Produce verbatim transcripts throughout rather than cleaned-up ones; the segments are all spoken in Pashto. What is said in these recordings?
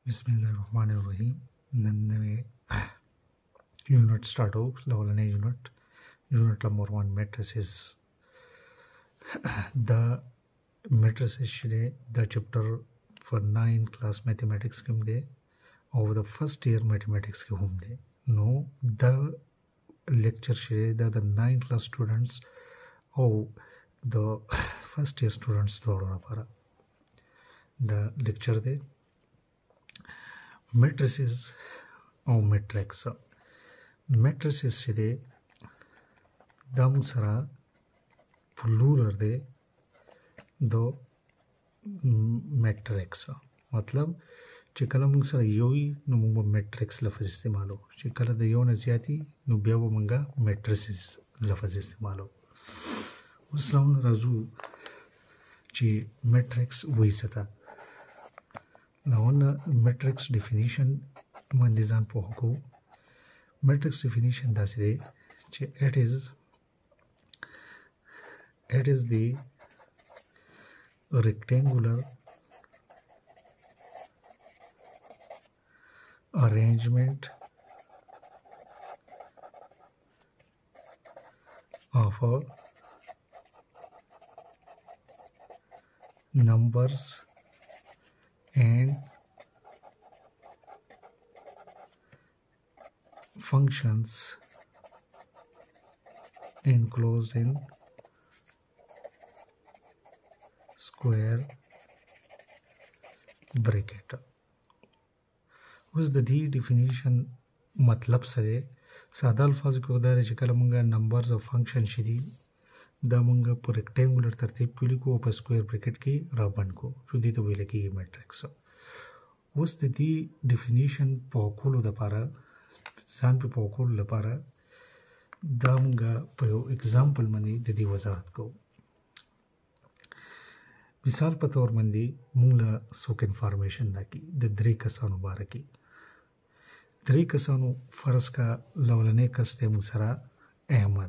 बिस्मिल्लाहिर्रहमानिर्रहीम नन्नवे unit start off level unit unit number one matrices the matrices shide the chapter for nine class mathematics kim de over the first year mathematics ke hum de no the lecture shide the, the nine class students or the first year students dora para the lecture de matrices or matrix matrices shide dam sara plural de दो matrix मतलब چې کله موږ سره یو وي نو موږ میټریکس لفظ استعمالو چې کله د یو نه زیاتی نو بیا به موږ میټریسز لفظ استعمالو. اوس راځو چې میټریکس وایي څه ته. نو نه میټریکس ډیفینیشن باندې ځان پوه کوو. میټریکس ډیفینیشن داسې دی چې اټ از اټ از دی rectangular arrangement of uh, numbers and functions enclosed in square bracket. اوس د دې ډیفینیشن مطلب سره ساده الفاظ کې وداري چې کله مونږه نمبرز او فنکشن شدي دا مونږه په ریکټانګولر ترتیب کې لیکو او په سکوير بریکټ کې را بند کو چې دې ته ویل کېږي میټریکس. اوس د دې ډیفینیشن په کولو لپاره ځان په کولو لپاره دا مونږه په یو اگزامپل باندې د دې وضاحت کوو. مثال په تور باندې موږ له څوک انفارمیشن راکړي د درې کسانو باره کې. درې کسانو فرض کا لومړنی کس دی موږ سره احمد.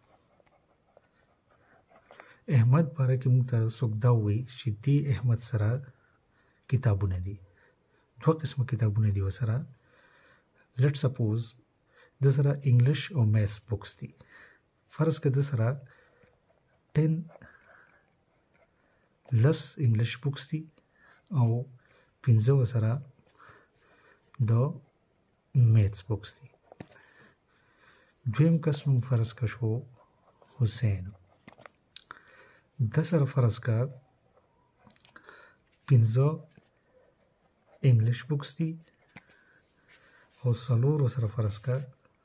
احمد باره کې موږ ته څوک دا وایي چې دې احمد سره کتابونه دي. دوه قسمه کتابونه دي ورسره. لیټ سپوز د سره انګلیش او میث بوکس دي. فرض که د سره ټن لس انګلیش بوکس دي او پنځه ورسره د میتھس بوکس دي. دویم کس نوم فرض که شو حسین. د سره فرض که پنځه انګلیش بوکس دي او څلور ورسره فرض که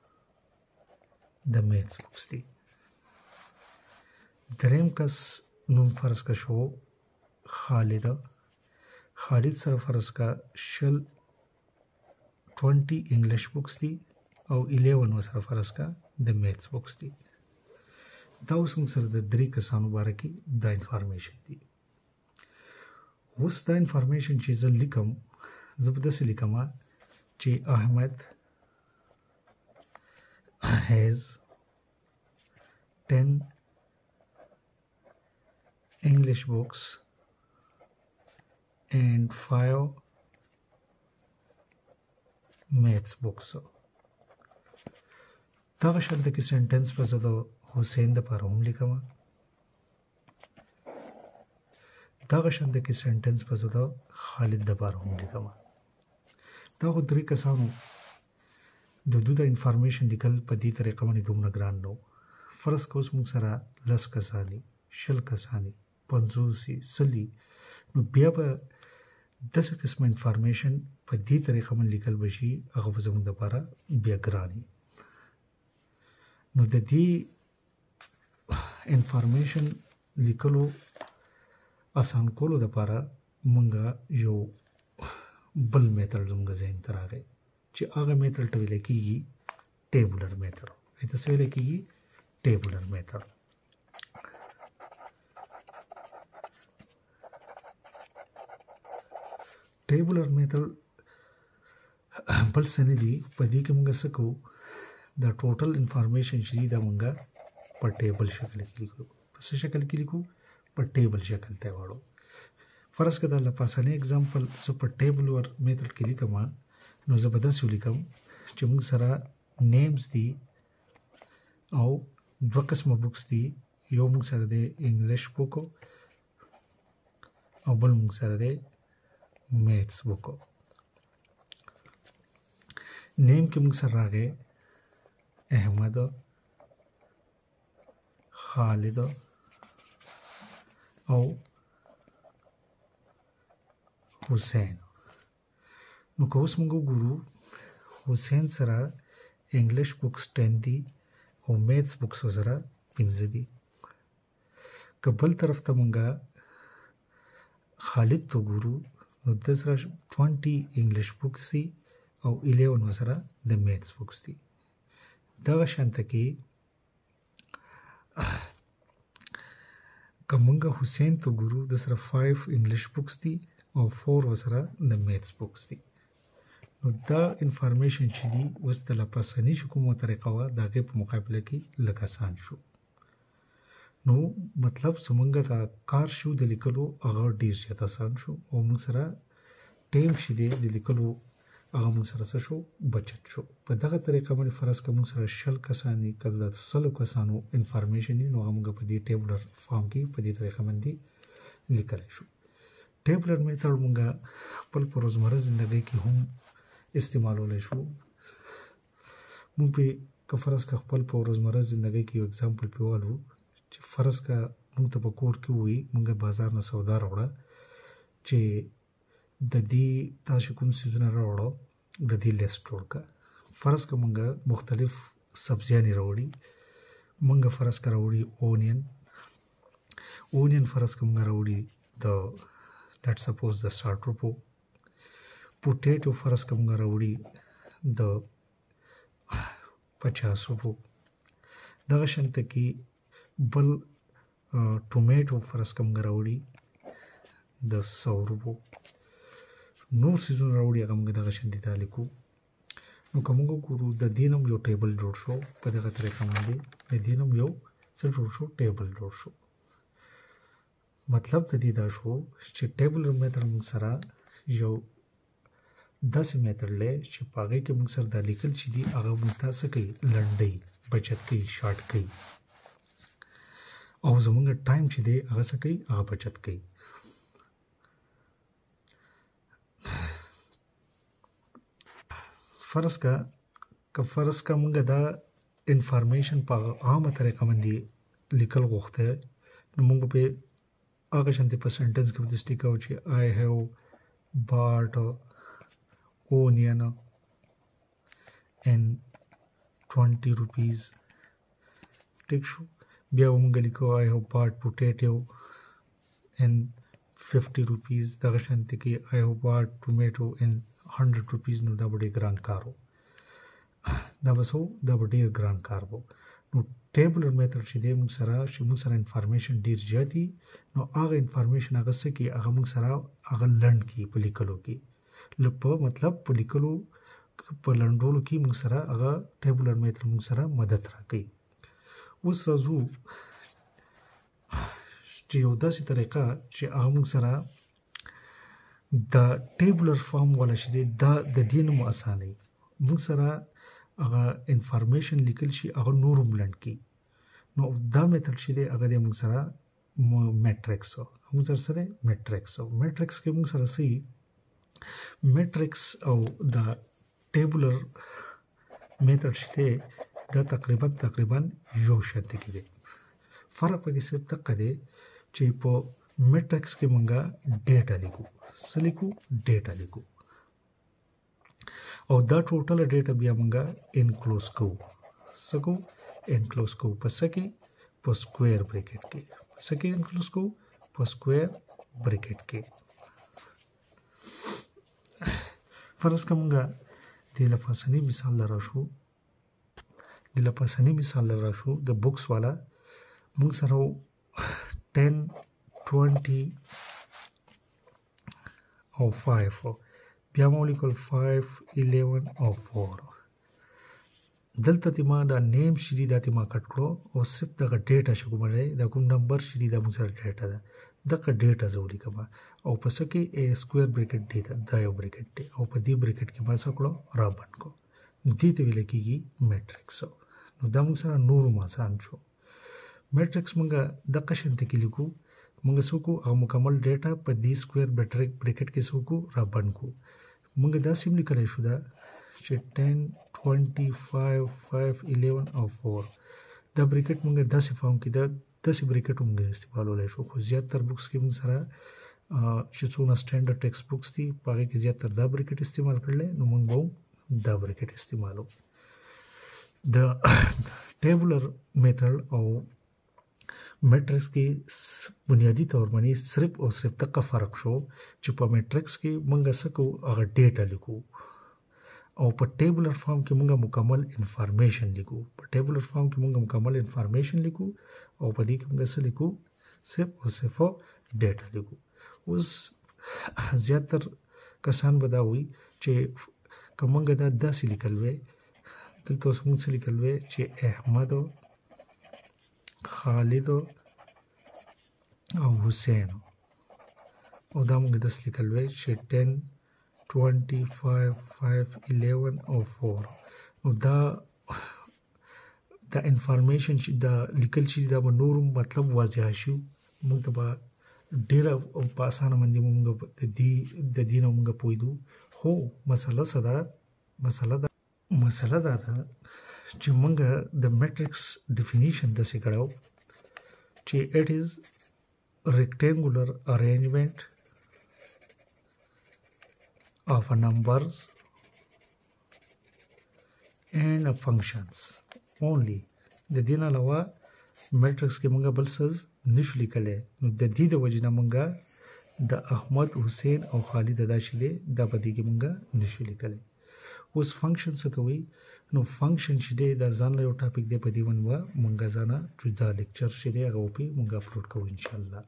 د میتھس بوکس دي. دریم کس نوم فرض که شو خالد. خالد سره فرض کا شل twenty انګلیش بوکس دي او الیون سره فرض کا د میتھس بوکس دي. دا اوس موږ سره د درې کسانو باره کې دا انفارمیشن دي. اوس دا انفارمیشن چې زه لیکم زه به داسې لیکم چې احمد has ten English books and five maths books. دغه شانت کې سنټنس په زده حسین د پاره هم لیکم. دغه شانت کې سنټنس په زده خالد د پاره هم لیکم. دا خو درې کسانو د دوی د انفارمیشن لیکل په دې طریقه باندې دومره ګران نو. فرض که اوس موږ سره لس کسانی شل کسانی پنځوسی سلی نو بیا به داسې قسمه انفارمیشن په دې طریقه باندې لیکل بشي هغه به زموږ دپاره بیا ګراني. نو د دې انفارمیشن لیکلو اسان کولو دپاره مونږ یو بل میتھډ زموږ ذهن ته راغی چې هغه میتھډ ته ویل کېږي ټیبولر میتھډ. ته څه ویل کېږي؟ ټیبولر میتھډ. ټیبولر میتھډ بل څه نه دي. په دې کې موږ څه کوو د ټوټل انفارمیشن چې دي دا موږ په ټیبل شکل کې لیکو. په څه شکل کې لیکو؟ په ټیبل شکل ته واړو. فرض کړه د لپاسنی اگزامپل زه په ټیبل ور میتھډ کې لیکم نو زه به داسې ولیکم چې موږ سره نیمز دي او دوه قسمه بوکس دي یو موږ سره د انګلیش بوک او بل موږ سره د میتھس بوک نیم کې موږ سره راغی احمد خالد او حسین نو که اوس موږ وګورو حسین سره انګلیش بوکس ټن دي او میتھس بوکس سره پنځه دي که بل طرف ته موږ خالد ته وګورو نو د سره twenty انګلیش بوکس دي او eleven سره د میتھس بوکس دي دغه شانته کې که موږ حسین ته وګورو د سره five انګلیش بوکس دي او فور سره د میتھس بوکس دي نو دا انفارمیشن چې دی اوس د لپاسنی چې کومه طریقه وه د هغې په مقابله کې لږ اسان شو نو مطلب زمونږ دا کار شو د لیکلو هغه ډېر زیات اسان شو او موږ سره ټایم چې دی د لیکلو هغه موږ سره څه شو بچت شو په دغه طریقه باندې فرض که موږ سره شل کسان دي که د سلو کسانو انفارمیشن وي نو هغه موږ په دې ټیبلر فارم کې په دې طریقه باندې لیکلی شو ټیبلر میتھډ موږ خپل په روزمره زندګۍ کې هم استعمالولی شو موږ پې که فرض که خپل په روزمره زندګۍ کې یو اگزامپل پې والو چې فرض که موږ ته په کور کې ووایي موږ بازار نه سودا راوړه چې د دې تاسو کوم څیزونه راوړه د دې لیست جوړ کړه فرض که موږ مختلف سبزیانې راوړي موږ فرض که راوړي اونین اونین فرض که موږ راوړي د لیټس سپوز د ساټ روپو پوټیټو فرض که موږ راوړي د پچاس روپو دغه شانته کې بل ټومیټو فرض که موږ راوړي د سو روپو نور څیزونه راوړي هغه موږ دغه شانتې دا لیکو نو که موږ وګورو د دې نه یو ټیبل جوړ شو په دغه طریقه باندې د دې نه یو څه جوړ شو ټیبل جوړ شو مطلب د دې دا شو چې ټیبلر میتھډ موږ سره یو داسې میتھډ دی چې په هغې کې موږ سره دا لیکل چې دي هغه موږ ته څه کوي لنډوي بچت کوي شارټ کوي او زموږ ټایم چې دی هغه څه کوي هغه بچت کوي فرض که که فرض که موږ دا انفارمیشن په عامه طریقه باندې لیکل غوښته نو موږ په هغه شانتې په سنټنس کې وداسې لیکو چې I have bought onion and twenty rupees ټیک شو بیا موږ لیکو I have bought potato and fifty rupees دغه شانتې کې I have bought tomato and hundred rupees نو دا به ډېر ګران کار و دا به څه دا به ډېر ګران کار و نو ټیبلر میتھډ چې دی موږ سره چې موږ سره انفارمیشن ډېر زیات دي نو هغه انفارمیشن هغه څه کوي هغه موږ سره هغه لنډ کړي په لیکلو کې په مطلب په لیکلو په لنډولو کې موږ سره هغه ټیبلر میتھډ موږ سره مدد راکوي اوس راځو چې یو داسې طریقه چې هغه موږ سره د ټیبلر فارم والا چې دی دا د دې نه مو اسانوي موږ سره هغه انفارمیشن لیکل شي هغه نور هم لنډ کړي نو دا میتھډ چې دی هغه دی موږ سره میټرکس موږ سره څه دی میټرکس میټرکس کې موږ سره څه میټرکس او د ټیبلر میتھډ چې دی دا تقریبا تقریبا یو شانتې کې دی فرق پکې صرف دقه دی چې په میټرکس کې مونږه ډیټا لیکو څه لیکو ډیټا لیکو او دا ټوټل ډیټا بیا مونږه انکلوز کوو څه کوو انکلوز کوو په څه کې په سکویر بریکټ کې په څه کې انکلوز کوو په سکویر بریکټ کې فرض که مونږه دې لپاسني مثال لرا شو دې لپاسني مثال لرا شو د بوکس والا مونږ سره ten twenty او five بیا مو لیکل five eleven او four دلته تی ما دا نیم شری دا تی ما کټ کړو او صرف دا ډیټا شو کومه دا کوم نمبر شری دا موږ سره ډیټا ده دغه ډیټا زه ولیکم او په څه کې ا سکویر بریکټ ډیټا دا یو بریکټ دی او په دې بریکټ کې ما څه کړو را بند کو دې ته ویل کېږي میټرکس نو دا موږ سره نورو آسان شو میټرکس موږ دغه شانته کې لیکو موږ څوک او مکمل ډیټا په دې سکویر بریکټ کې څوک را بند کو موږ دا سیم لیکلی شو دا چې ten twenty-five five eleven او four دا بریکټ موږ داسې فارم کې دا داسې بریکټ موږ استعمالولای شو خو زیاتره بوکس کې موږ سره چې څونه سټانډرډ ټیکسټ بوکس دي په هغې کې زیاتره دا بریکټ استعمال کړلی نو موږ به دا بریکټ استعمالو د ټیبولر میتھډ او میټرکس کې بنیادی طور باندې صرف او صرف دغه فرق شو چې په میټرکس کې موږ څه کوو هغه ډیټا لیکو او په ټیبولر فارم کې موږ مکمل انفارمیشن لیکو په ټیبولر فارم کې موږ مکمل انفارمیشن لیکو او په دې کې موږ څه لیکو صرف او صرف ډیټا لیکو اوس زیاتر کسان به دا وایي چې که موږ دا داسې لیکل وی دلته اوس موږ څه لیکل وی چې احمد خالد او حسین او دا موږ داسې لیکل وی چې ten twenty-five five eleven او four نو دا دا انفارمیشن چې دا لیکل چې دا به نور مطلب واضح شي موږ ته به ډېره په اسانه باندې موږ د دې د دې نه موږ پوهېدو خو مسله څه ده مسله دا مسله دا ده چې موږ د میټرکس ډیفینیشن داسې کړو چې اټ از rectangular arrangement of numbers and functions only د دې نه علاوه میټرکس کې موږ بل څه نشو لیکلی نو د دې د وجې نه موږ د احمد حسین او خالد دا چې دی دا په دې کې موږ نشو لیکلی اوس فنکشن څه ته وایي نو فنکشن چې دی دا ځان له یو ټاپک دی په دې باندې به موږ ځانه جدا لیکچر چې دی هغه وپې موږ اپلوډ کوو انشاءالله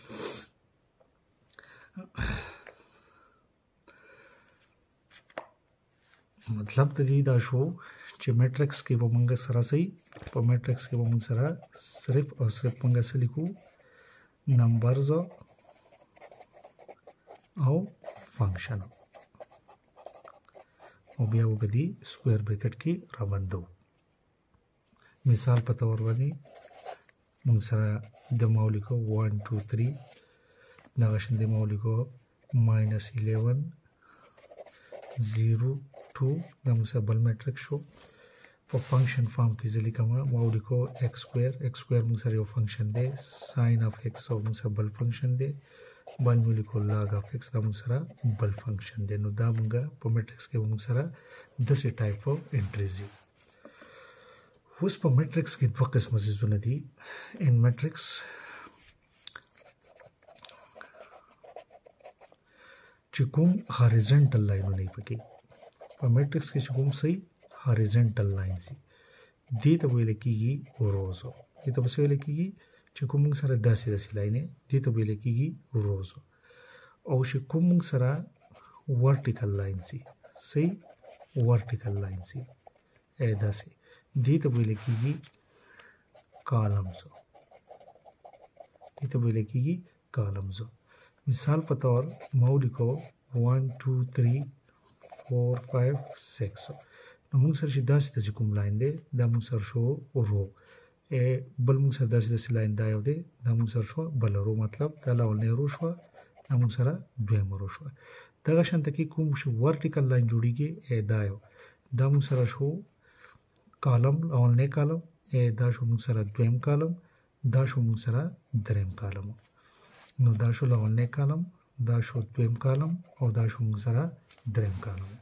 مطلب د دې دا شو چې میټرکس کې به موږ سره صحیح په میټرکس کې به موږ سره صرف او صرف موږ څه لیکو نمبرز او فنکشن او بیا به دې سکویر بریکټ کې راوندو مثال په تور باندې موږ سره د مولیکو one two three دغه شان د مولیکو minus eleven zero two دا موږ سره بل میټرکس شو په فنکشن فارم کې زه لیکم مولیکو x سکویر x سکویر موږ سره یو فنکشن دی ساین اف x او موږ سره بل فنکشن دی بل مولیکو لاګ اف x دا موږ سره بل فنکشن دی نو دا موږ په میټرکس کې موږ سره داسې ټایپ اف انټریز دي اوس په میټرکس کې دوه قسمه څیزونه دي ان میټرکس چې کوم هاریزنټل لاینونه یې پکې په میټرکس کې چې کوم صحیح هاریزنټل لاینز دي دې ته ویل کېږي روزو دې ته به څه ویل کېږي چې کوم موږ سره داسې داسې لاینې دې ته ویل کېږي روزو او چې کوم موږ سره ورټیکل لاینز دي صحیح ورټیکل لاینز دي ای داسې دې ته ویل کېږي کالمز دې ته ویل کېږي کالمز مثال په تور ما ولیکو one two three four five six نو موږ سره چې داسې داسې کوم لاین دی دا موږ سره شو رو بل موږ سره داسې داسې لاین دا یو دی دا موږ سره شو بل رو مطلب دا لاولنۍ رو شوه دا موږ سره دویمه رو شوه دغه شانته کې کوم شو ورټیکل لاین جوړیږي دا یو دا موږ سره شو کالم لاولنۍ کالم دا شو موږ سره دویم کالم دا شو موږ سره دریم کالم نو دا شو لاولنۍ کالم دا شو دویم کالم او دا شو موږ سره دریم کالم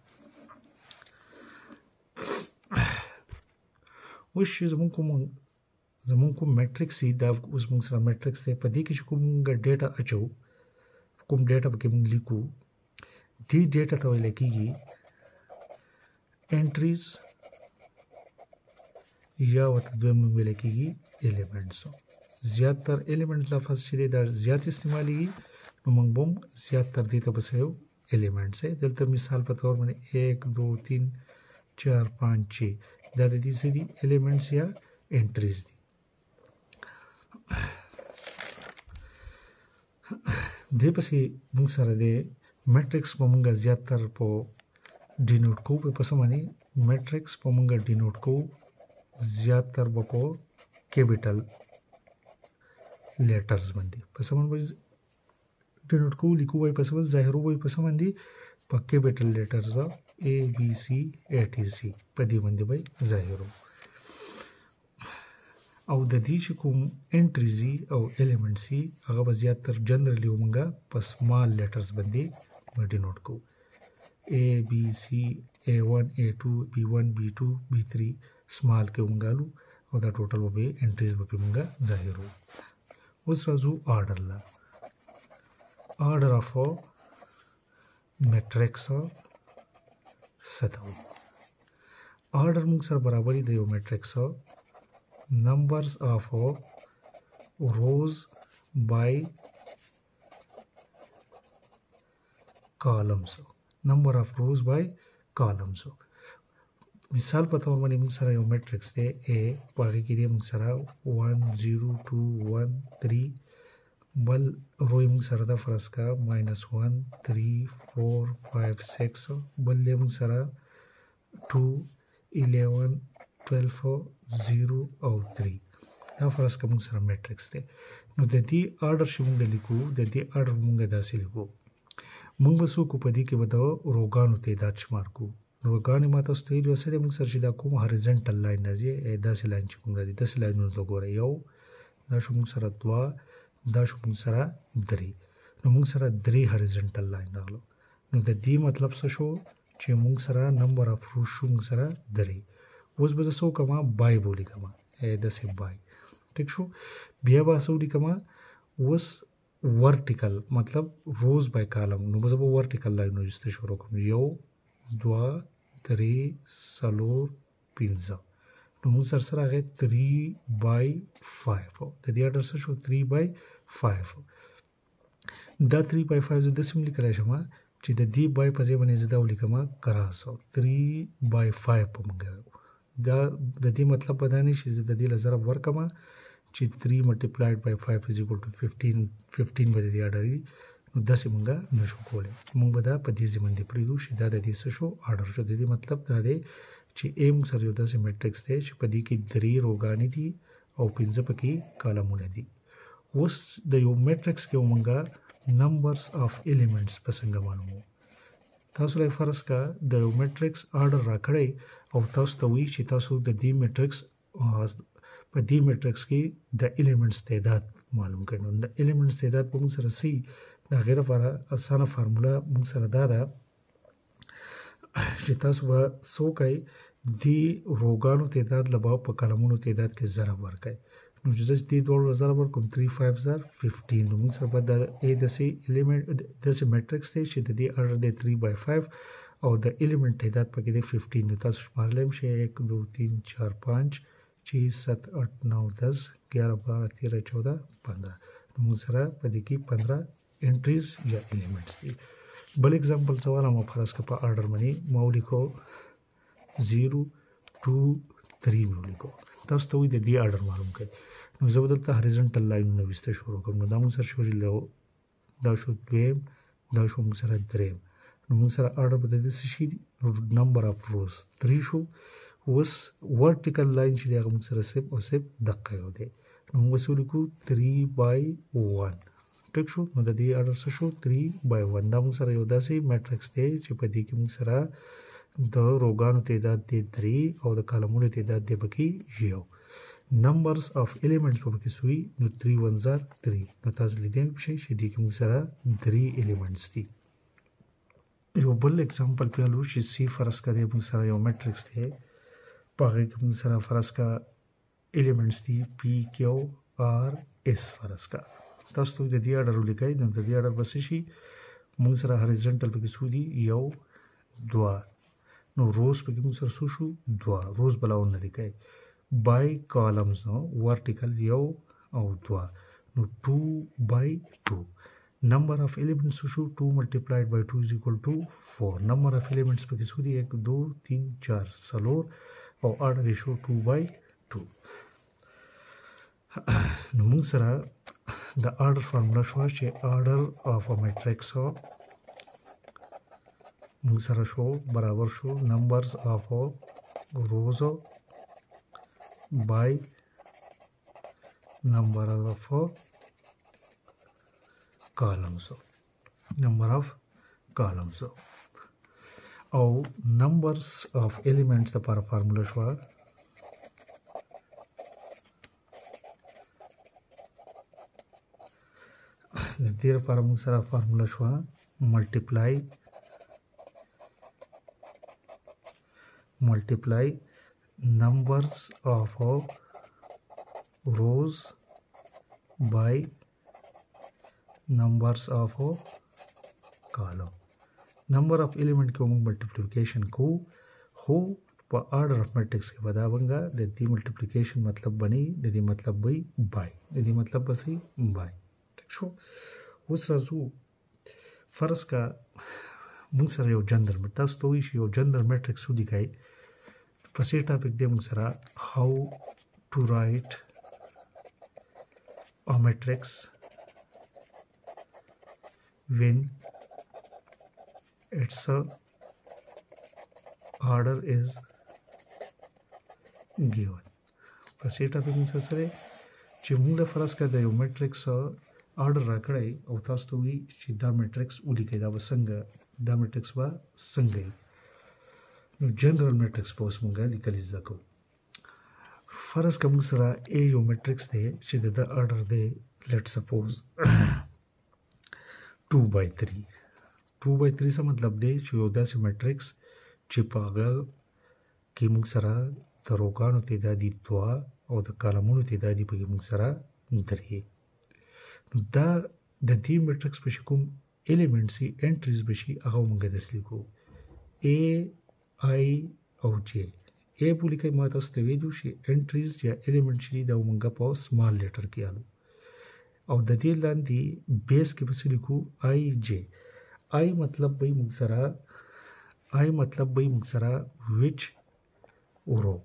اوس چې زموږ کوم زموږ کوم میټرکس دی دا اوس موږ سره میټرکس دی په دې کې چې کوم موږ ډیټا اچو کوم ډیټا پکې موږ لیکو دې ډیټا ته ویل کېږي انټریز یا ورته دویم نوم ویل کېږي ایلیمنټس زیاتر ایلیمنټ لفظ چې دی دا زیات استعمالیږي نو موږ به هم زیاتر دې ته بس یو ایلیمنټس دی دلته مثال په طور باندې ایک دو تین چار پانچ چھ دا د دې څه دي ایلیمنټس یا انټریز دي دې پسې موږ سره د میټرکس په موږ زیاتر په ډینوټ کو په پس باندې میټرکس په موږ ډینوټ کو زیاتر په کیپټل لیټرز باندې پس باندې ډینوټ کو لیکو وای پس باندې ظاهرو وای پس باندې په کیپټل لیټرز A B C A T C په دې باندې وای ظاهرو او د دې چې کوم انټریزي او الیمنټ سي هغه به زیاتر جنرالي ومنګه په سمال لیټرز باندې ډینوټ کو A B C A one A two B one B two B three سمال کې ومنګالو او دا ټوټل به انټریز به موږ ظاهرو اوس راځو آرډر لا آرډر اف میټرکس ستو آرډر موږ سره برابرۍ د یو میټرکس numbers of rows by columns number of rows by columns مثال په تور باندې موږ سره یو میټرکس دی A پاره کې دی موږ سره one zero two one three بل رو موږ سره دا فرض کا minus one three four five six بل دی موږ سره two eleven twelve zero او three دا فرض کا موږ سره میټرکس دی نو د دې آرډر چې موږ لیکو د دې آرډر موږ داسې لیکو موږ به څوک په دې کې به د روګانو تعداد شمار کو روګانې ماته ستویل وسره موږ سره چې دا کوم هوریزونټل لاین راځي داسې لاین چې کوم راځي داسې لاینونه ته ګورئ یو دا شو موږ سره دوه دا شو موږ سره درې نو موږ سره درې هوریزونټل لاین راغلو نو د دې مطلب څه شو چې موږ سره نمبر اف روز شو موږ سره درې اوس به څه وکړم بای به ولیکم داسې بای ټیک شو بیا به څه ولیکم اوس ورټیکل مطلب روز بای کالم نو به زه به ورټیکل لاینونه ایسته شروع کوم یو دوه درې څلور پنځه نو موږ سره سره هغې تhree by five د دې آرډر څه شو three by five دا three by five زه داسې هم لیکلی شم چې د دې بای په ځای باندې زه دا ولیکم کراس three by five په موږ دا د دې مطلب به دا نه شي زه د دې له ضرب ورکړم چې three multiplied by five is equal to fifteen fifteen به د دې آرډر وي نو داسې موږ نشو کولی موږ به دا په دې ځای باندې پرېږدو چې دا د دې څه شو آرډر شو د دې مطلب دا دی چې A موږ سره یو داسې میټرکس دی چې په دې کې درې روګانې دي او پنځه پکې کالمونه دي اوس د یو میټرکس کې موږ نمبرز اف الیمنټس په څنګه معلومو تاسو لای فرض کا د یو میټرکس آرډر راکړی او تاسو ته وایي چې تاسو د دې میټرکس په دې میټرکس کې د الیمنټس تعداد معلوم کړئ نو د الیمنټس تعداد په موږ سره سی د هغې لپاره اسانه فارموله موږ سره دا ده چې تاسو به څه وکئ دې روګانو تعداد له به په کلمونو تعداد کې ضرب ورکئ نو چې زه دې دواړو ضرب ورکړم three five are fifteen نو موږ سره به دا A داسې الیمنټ داسې میټرکس دی چې د دې آرډر دی three by five او د الیمنټ تعداد پکې دی fifteen نو تاسو شمارلی هم شئ एक दो तीन चार पाँच छः सात आठ नौ दस ग्यारह बारह तेरह चौदह पंद्रह نو موږ سره په دې کې پندرہ انټریز یا الیمنټس دي بل اگزامپل سوال ما فرض کا په آرډر باندې ما ولیکو zero two three مې ولیکو تاسو ته وایي د دې آرډر معلوم کړئ نو زه به دلته هریزنټل لاینونه ویسته شروع کوم نو دا موږ سره شو دا شو دویم دا شو موږ سره دریم نو موږ سره آرډر به د دې څه شي نمبر اف روز درې شو اوس ورټیکل لاین چې دی هغه موږ سره صرف او صرف دقه یو دی نو موږ څه ولیکو three by one ټیک شو نو د دې آرډر څه شو three by one دا موږ سره یو داسې میټرکس دی چې په دې کې موږ سره د روګانو تعداد دی درې او د کالمونو تعداد دی پکې یو نمبرز اف الیمنټس په پکې سوي نو three ones are three نو تاسو لیدلی شئ چې دې کې موږ سره درې الیمنټس دي یو بل اگزامپل پیالو چې سی فرض کا دی موږ سره یو میټرکس دی په هغې کې موږ سره فرض کا الیمنټس دي پی کیو آر ایس فرض کا تاسو ته د دې آرډر ولیکئ نو د دې آرډر به څه شي موږ سره هریزنټل پکې څو دي یو دوه نو روز پکې موږ سره څو شو دوه روز بلاونه لیکئ بای کالمز نو ورټیکل یو او دوه نو two by two number of elements شو two multiplied by two is equal to four number of elements پکې څو دي एक दो तीन चार څلور او آرډر شو two by two نو موږ سره the order formula شو چې order of a matrix موږ سره شو برابر شو numbers of rows by number of columns number of columns او numbers of elements لپاره فارمولا شو د دې لپاره موږ سره فارمولا شو multiply multiply numbers of rows by numbers of column number of element को موږ multiplication को हो په order of matrix کې بداونګه د دې multiplication مطلب بني د دې مطلب وي by د دې مطلب بسې by شو اوس راځو فرض کا موږ سره یو جندر مټ تاسو ته وی شي یو جندر میټرکس ولیکای پسې ټاپک دې موږ سره how to write a matrix when its order is given پسې ټاپک موږ سره چې موږ فرض کا د یو میټرکس order راکړی او تاسو ته وی چې دا میټرکس ولیکئ دا وسنګ دا میټرکس وا څنګه نو جنرال میټرکس په اوس مونږه لیکل زده فرض کوم سره ا یو میټرکس دی چې د order دی لیټ سپوز two by three two by three څه مطلب دی چې یو داسې میټرکس چې په هغه کې موږ سره د روګانو تعدادي دوه او د کالمونو تعدادي په موږ سره درې دا د دې میټرکس په کوم ایلیمنټ سي انټریز بشي هغه موږ د لیکو A I او J A په لیکي ما تاسو ته ویلو شي انټریز یا ایلیمنټ شي دا موږ په سمال لیټر کې آلو او د دې لاندې بیس کې به لیکو I J I مطلب به موږ سره I مطلب به موږ سره which row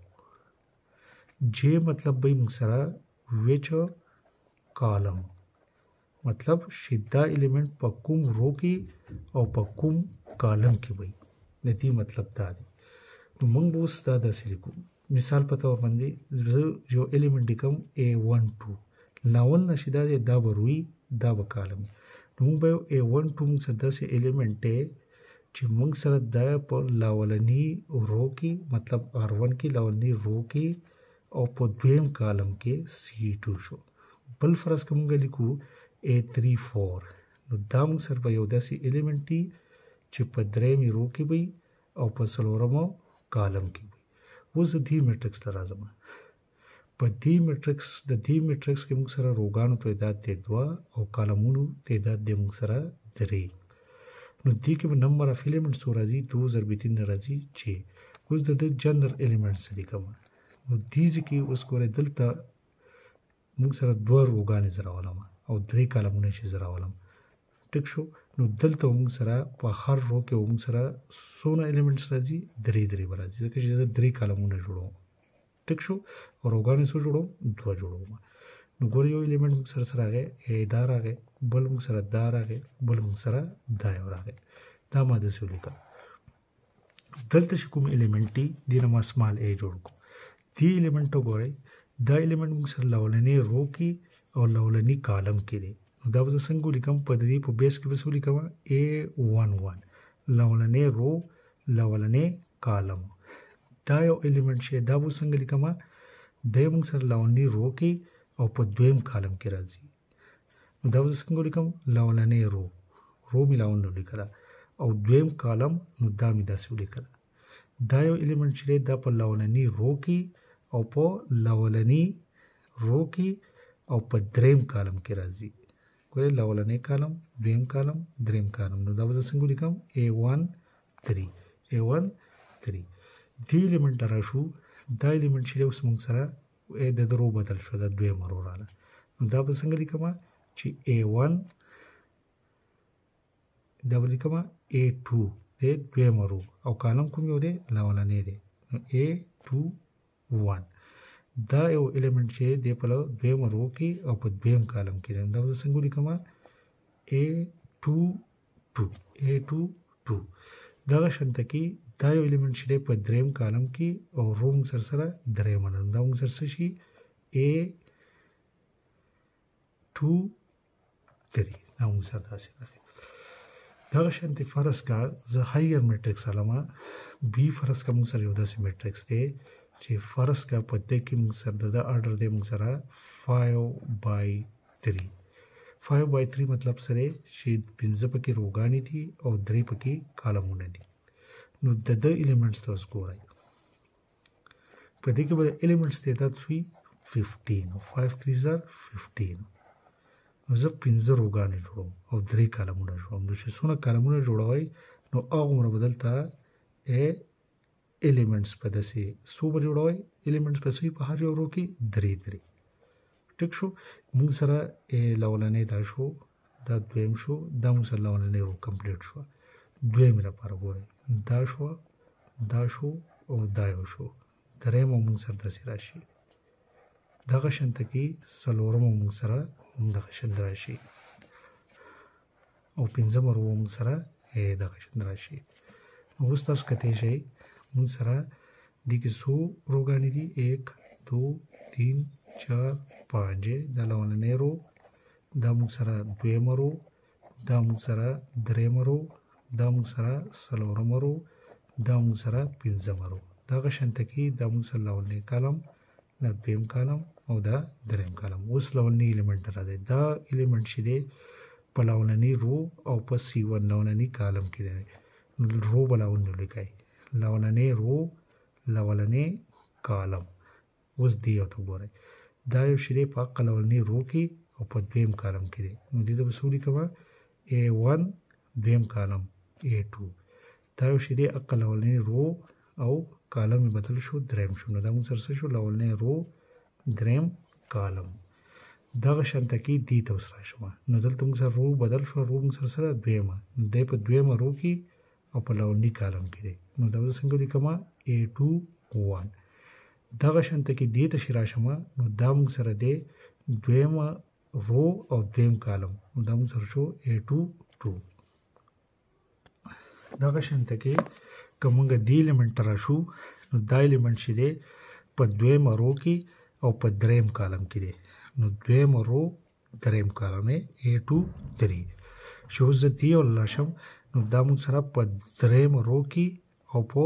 J مطلب به موږ سره which column मतलब शिद्दा element په کوم رو کې او په کوم کالم کې وي د دې مطلب دا دی نو موږ اوس دا داسې لیکو مثال په تور باندې یو الیمنٹ کوم A one two لاول نشي دا دا بروي دا به کالم نو موږ به A one two موږ سره داسې الیمنٹ چې موږ سره دا په لاولني رو کې مطلب R one کې لاولني رو کې او په دویم کالم کې C two شو بل فرض کوم لیکو A three four نو دا موږ سره به یو داسې الیمنٹ دی چې په درېمې رو کې وي او په څلورمو کالم کې وي اوس د دې میټرکس ته راځم په دې میټرکس د دې میټرکس کې موږ سره روګانو تعداد دی دوه او کالمونو تعداد دی موږ سره درې نو دې کې به نمبر اف الیمنټس راځي دوه ضرب تین راځي چې اوس د دې جنرال الیمنټس لیکم نو دې کې اوس ګوره دلته موږ سره دوه روګانې زراولم او درې کالمونه شي زراولم ټیک شو نو دلته موږ سره په هر رو کې موږ سره سونه الیمنټس راځي درې درې راځي ځکه چې درې کالمونه جوړو ټیک شو او روګانې سو جوړو دوه جوړو نو ګور یو الیمنٹ موږ سره سره راغی ا دا راغی بل موږ سره دا راغی بل موږ سره دا یو راغی دا ماده سو لیکل دلته کوم الیمنٹ دی دینه ما سمال ا جوړ کو دی الیمنٹ وګورئ دا الیمنٹ موږ سره لولنې رو کې او لولنی کالم کې دی نو دا به څنګه لیکم په دې په بیس کې به څه لیکم A one one لولنې رو لولنې کالم دا یو الیمنٹ شي دا به څنګه لیکم د موږ سره لولنې رو کې او په دویم کالم کې راځي نو دا به څنګه لیکم لولنې رو رو ملاونه لیکل او دویم کالم نو دا می داسې لیکل دا یو الیمنٹ شي دا په لولنې رو کې او په لولنې رو کې او په دریم کالم کې راځي ګوره لولنې کالم دریم کالم دریم کالم نو دا به څنګه لیکم A one three A one three دی الیمنٹ راشو دا الیمنٹ چې اوس موږ سره د درو بدل شو د دویم رو رااله نو دا به څنګه لیکم چې A one دا به لیکم A two د دویم رو او کالم کوم یو دی لولنې دی نو A two one دا یو الیمنٹ چې دی په دویم رو کې او په دویم کالم کې دی. دا به څنګه ولیکم؟ A two two A two two. دغه شانته کې دا یو الیمنٹ چې دی په دریم کالم کې او رو موږ سره سره دریم نه دا موږ سره شي A two three. دا موږ سره داسې راغلی. دغه شانته فرض کا زه هایر میټرکس علامه بی فرض کا موږ سره یو داسې میټرکس دی چې فرض کا په دې کې موږ سره د آرډر دی موږ سره five by three. five by three مطلب سره چې پنځه پکې روګانی دي او درې پکې کالمونه دي. نو د د الیمنټس تاسو ګورئ په دې کې به الیمنټس تعداد شي fifteen او five threes are fifteen. نو زه پنځه روګانې جوړوم او درې کالمونه جوړوم. نو چې څونه کالمونه جوړوئ نو هغومره به دلته الیمنټس په داسې څو به جوړوئ الیمنټس په څه په هر یو رو کې درې درې. ټیک شو. موږ سره لولنې دا شو دا دویم شو دا موږ سره لولنې رو کمپلیټ شو. دویم لپاره ګورئ دا شو دا شو او دا یو شو. دریم موږ سره داسې راشي. دغه شانته کې څلورم موږ سره دغه شانته راشي او پنځم رو موږ سره دغه شانته راشي. اوس تاسو کتئ شئ موږ سره دې کې څو روګانې دي एक दो तीन चार पाँच. دا لومړنی رو دا موږ سره دویم رو دا موږ سره دریم رو دا موږ سره څلورم رو دا موږ سره پنځم رو. دغه شانته کې دا موږ سره لومړنی کالم دا دویم کالم او دا دریم کالم. اوس لومړنی الیمنټ راځي. دا الیمنټ چې دی په لومړنی رو او په سی ون لومړنی کالم کې دی. رو به لومړنی ولیکئ لومړنی رو لومړنی کالم. اوس دې یو ته ګورئ دا یو چې دی په حق لومړني رو کې او په دویم کالم کې دی. نو دې ته به څه ولیکم؟ A one دویم کالم A two. دا یو چې دی حق لومړني رو او کالم یې بدل شو دریم شو. نو دا موږ سره څه شو لومړنی رو دریم کالم. دغه شانته کې دې ته اوس راشم. نو دلته موږ سره رو بدل شو رو موږ سره سره دویمه دی په دویمه رو کې او په لومړني کالم کې دی. نو دا به څنګه ولیکم؟ A two one. دغه شانته کې دې ته چې راشم نو دا موږ سره دی دویمه رو او دویم کالم. نو دا موږ سره شو A two two. دغه شانته کې که موږ دې الیمنټ ته راشو نو دا الیمنټ چې دی په دویمه رو کې او په دریم کالم کې دی. نو دویمه رو دریم کالم دی A two three. چې اوس زه دې ولراشم نو دا موږ سره په دریم رو کې او په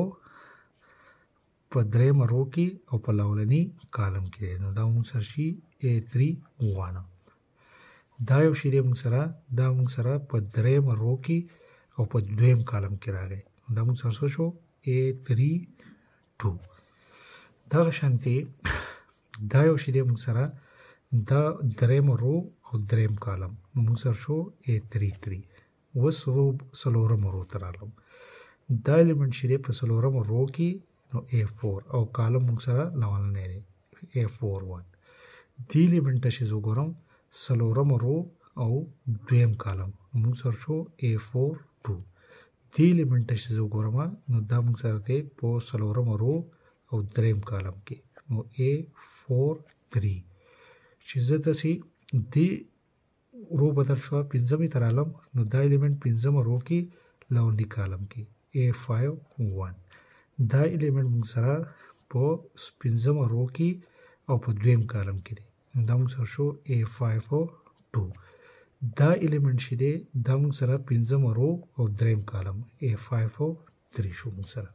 په دریم رو کې او په لومړني کالم کې دی. نو دا موږ سره شي A three one. دا یو شی دی موږ سره دا موږ سره په دریم رو کې او په دویم کالم کې راغی. دا موږ سره څه شو A three two. دغه شانتې دا یو شی دی موږ سره دا دریم رو او دریم کالم. نو موږ سره شو A three three. اوس رو څلورم رو ته رالم. دا الیمنټ چې دی په څلورم رو کې نو A four او کالم موږ سره لومړنی دی A four one. دې الیمنټ ته چې زه وګورم څلورم رو او دویم کالم موږ سره شو A four two. دې الیمنټ ته چې زه وګورم نو دا موږ سره دی په څلورم رو او دریم کالم کې نو A four three. چې زه داسې دې رو بدل شو پنځمې ته رالم نو دا الیمنټ پنځمه رو کې لومړني کالم کې A five one. دا الیمنټ موږ سره په پنځمه رو کې او په دویم کالم کې دی. دا موږ سره شو A five two. دا الیمنټ چې دی دا موږ سره پنځمه رو او دریم کالم A five three شو موږ سره.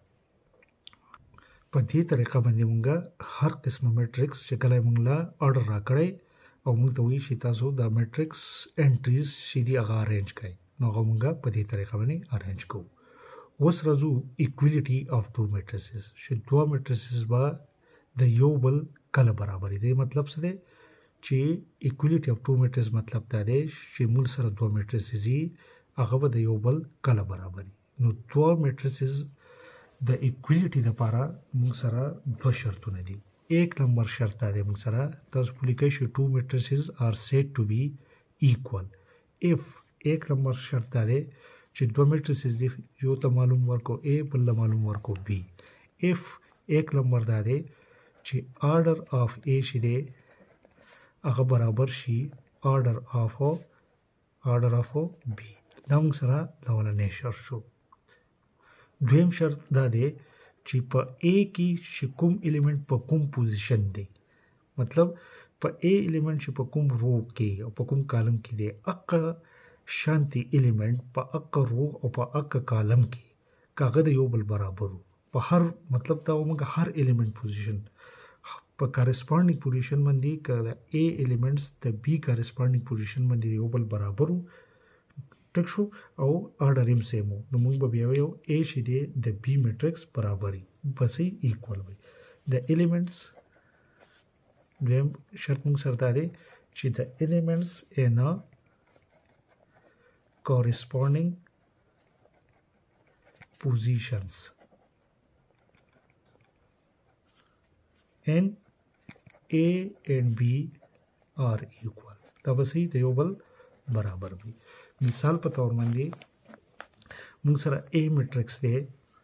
په دې طریقه باندې موږ هر قسمه میټرکس چې کله موږ لا آرډر راکړی او موږ ته وایي چې تاسو دا میټرکس انټریز چې دي هغه ارینج کړئ نو هغه موږ په دې طریقه باندې ارینج کوو. اوس راځو equality of two matrices. چې دوه میټریسز به د یو بل کله برابرې دی. مطلب څه دی چې equality of two matrices مطلب دا دی چې موږ سره دوه میټریسز دي هغه به د یو بل کله برابرې. نو دوه میټریسز د equality لپاره موږ سره دوه شرطونه دي. एक number शर्त دا دی موږ سره تاسو په لیکئ چې two matrices are said to be equal if एक number शर्त دا دی چې دوه میټریسز دي یو ته معلوم ورکو A بل له معلوم ورکو B. if एक number دا دی چې order of A شي دی هغه برابر شي order of order of B. دا موږ سره لولنې شرط شو. دویم شرط دا دی چې په A کې چې کوم الیمنٹ په کوم پوزیشن دی، مطلب په A الیمنٹ چې په کوم رو کې او په کوم کالم کې دی، اقا شانتي الیمنٹ په اقا رو او په اقا کالم کې کاغه د یو بل برابرو په هر مطلب دا موږ هر الیمنٹ پوزیشن په کارسپونډینګ پوزیشن باندې کله A الیمنټس د B کارسپونډینګ پوزیشن باندې یو بل برابرو ټیک شو او آرډر هم سیم وو. نو موږ به بیا یو A چې دی د B میټرکس برابري بسې ایکوال وي. د الیمنټس دویم شرط موږ سره دا دی چې د الیمنټس ان ا corresponding positions and A and B are equal. دا بسې د یو بل برابر وي. مثال په تور باندې موږ سره A میټرکس دی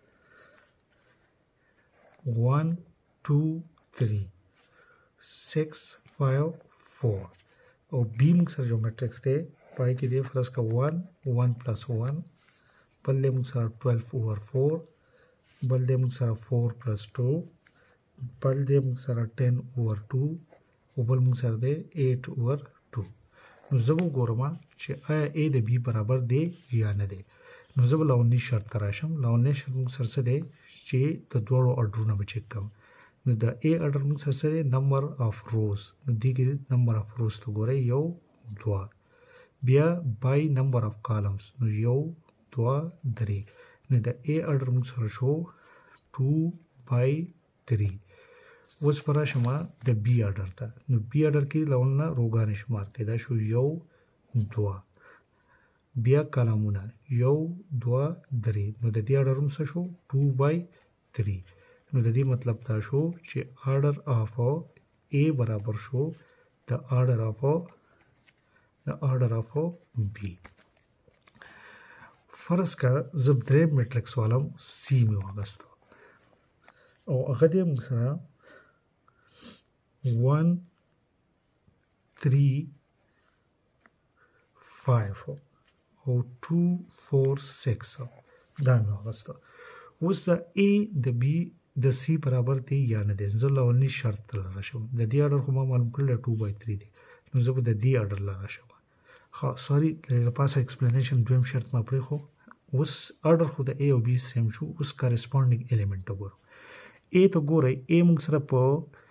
one two three six five four او B موږ سره جو میټرکس دی پای کې دی فرض کا one one plus one بل دی موږ سره twelve over four بل دی موږ سره four plus two بل دی موږ سره ten over two او بل موږ سره دی eight over two. نو زه به وګورم چې آیا A د B برابر دی یا نه دی. نو زه به لاونې شرط ته راشم. لاونې شرط موږ سره څه دی چې د دواړو اډرونه به چک کوم. نو د A اډر موږ سره څه دی نمبر آف روز. نو دې کې نمبر آف روز ته ګورئ یو دوه. بیا بای نمبر آف کالمز نو یو دوه درې. نو د A اډر موږ سره شو two by three. اوس پر راشم د B اډر ته. نو B اډر کې لاونه روګانې شمار کې دا شو یو دوه. بیا کالمونه یو دوه درې. نو د دې اډر هم څه شو two by three. نو د دې مطلب دا شو چې اډر اف A برابر شو د اډر اف د اډر اف B. فرض کا زب درې میټرکس والم C می واغستو او هغه دې موږ سره one three five او two four six دا مې واغستو. اوس د A د B د C برابر دی یا نه دی. زه لاولني شرط ته راشم. د دې اډر خو ما معلوم کړل two by three دی. نو زه به د دې اډر راشم. ها سوري د پاسه ایکسپلینیشن دویم شرط ما پرې خو اوس اډر خو د A او B سیم شو. اوس کارسپونډینګ الیمنٹ وګورو. A ته ګورئ A موږ سره په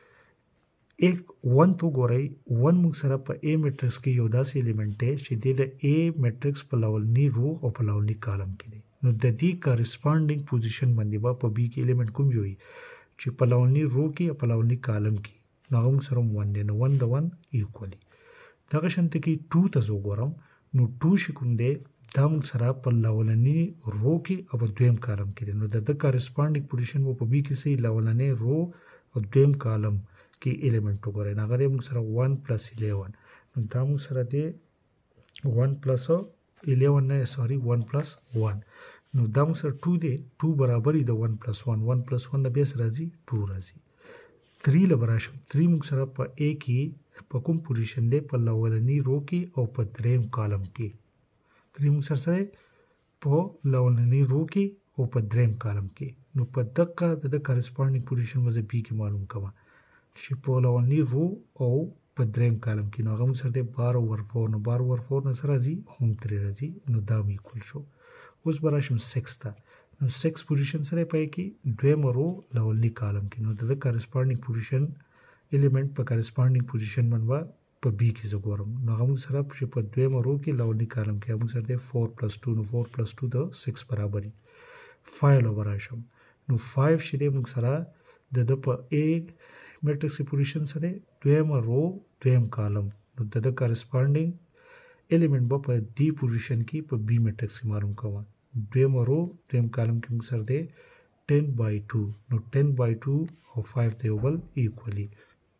एक one تو ګورئ ون موږ سره په A میټرکس کې یو داسې الیمنٹ دی چې د A میټرکس په لاولني رو او په لاولني کالم کې دی. نو د دې کارسپونډینګ پوزیشن باندې به په B کې الیمنٹ کوم وي چې په لاولني رو کې او په لاولني کالم کې نو هغه موږ سره one دی. نو one د one ایکوالي. دغه شانته کې two ته زه وګورم نو two چې کوم دی دا موږ سره په لاولني رو کې او په دویم کالم کې دی. نو د کارسپونډینګ پوزیشن په B کې سي لاولني رو او دویم کالم کې الیمنٹ وګورئ. هغه دی موږ سره one plus eleven. نو دا موږ سره دی one plus eleven نه سوري one plus one. نو دا موږ سره two دی. two برابر دی one plus one. one plus one د بیا سره راځي two راځي. three لبراشم. three موږ سره په A کې په کوم پوزیشن دی په لاولني رو کې او په دریم کالم کې. three موږ سره سره په لاولني رو کې او په دریم کالم کې. نو په دقه د کارسپونډینګ پوزیشن مزه B کې معلوم کما چې په لاولني رو او په دریم کالم کې. نو هغه موږ سره دی بار اوور four. نو بار اوور four نه سره راځي هم three راځي. نو دا مې ایکول شو. اوس براشم six ته. نو six پوزیشن سره پای کې دویم رو لاولني کالم کې. نو د کارسپونډینګ پوزیشن الیمنٹ په کارسپونډینګ پوزیشن باندې په B کې زه ګورم. نو هغه موږ سره چې په دویم رو کې لاولني کالم کې موږ سره دی four plus two. نو four plus two د six برابر دی. five لبراشم. نو five چې دی موږ سره د د په A میټرکس پوزیشن سره دویم رو دویم کالم. نو د کارسپونډینګ الیمنٹ به په دی پوزیشن کې په B میټرکس معلوم کوم. دویم رو دویم کالم کې موږ سره دی ten by two. نو ten by two او five ته یو بل ایکوالي.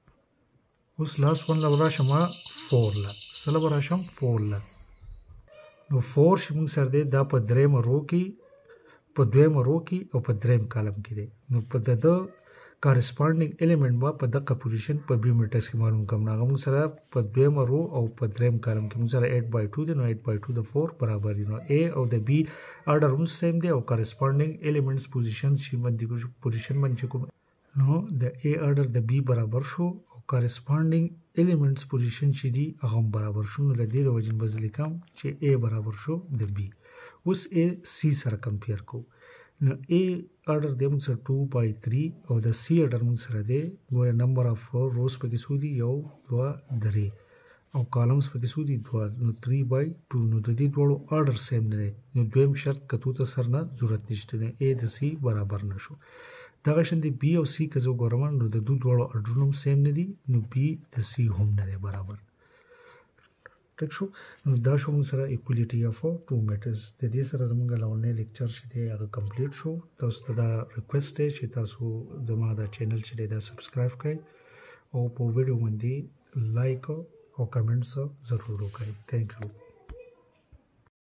اوس لاس ون لبراشم four لا سره براشم four لا. نو four چې موږ سره دی دا په دریم رو کې په دویم رو کې او په دریم کالم کې دی. نو په د کارسپانډینګ الیمنٹ به په دغه پوزیشن په بی میټرکس کې معلوم کوم نو هغه موږ سره په دویمه رو او په دریم کالم کې موږ سره eight by two دی نو eight by two د four برابر دی نو A او د B آرډر هم سیم دی او کارسپانډینګ الیمنټس پوزیشن چې باندې پوزیشن باندې کوم نو د A آرډر د B برابر شو او کارسپانډینګ الیمنټس پوزیشن چې دی هغه برابر شو نو د دې د وجې به لیکم چې A برابر شو د B اوس A C سره کمپیر کو نو A آرډر د موږ سره two by three او د C آرډر موږ سره دی ګوره نمبر اف روز پکې سو دي یو دوه درې او کالمز پکې سو دي دوه نو three by two نو د دې دوړو آرډر سیم نه دی نو دویم شرط کتو ته سر نه ضرورت نشته دی A د C برابر نشو دغه شان دی B او C که زه وګورم نو د دوه دوړو آرډرونه هم سیم نه دي نو B د C هم نه دی برابر ټیک شو نو دا شو موږ سره ایکوالیټي اف ټو میټرز د دې سره زموږ لاولنې لیکچر چې دی هغه کمپلیټ شو تاسو ته دا ریکوست دی چې تاسو زما دا چینل چې دی دا سبسکرایب کړئ او په ویډیو باندې لایک او کمنټس ضرور وکړئ تھینک یو